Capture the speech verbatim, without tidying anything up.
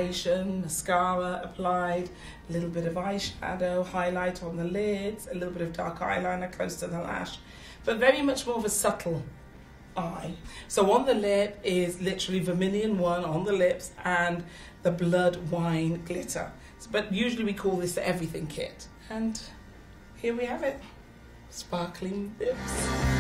foundation, mascara applied, a little bit of eyeshadow, highlight on the lids, a little bit of dark eyeliner close to the lash, but very much more of a subtle eye. So on the lip is literally Vermilion One on the lips and the Blood Wine glitter. But usually we call this the everything kit. And here we have it, sparkling lips.